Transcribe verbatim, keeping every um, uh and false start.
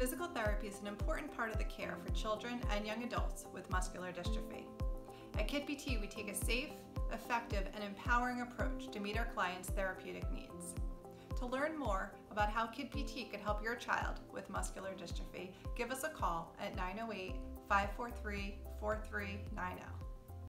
Physical therapy is an important part of the care for children and young adults with muscular dystrophy. At Kid P T, we take a safe, effective, and empowering approach to meet our clients' therapeutic needs. To learn more about how Kid P T could help your child with muscular dystrophy, give us a call at nine oh eight, five four three, four three nine oh.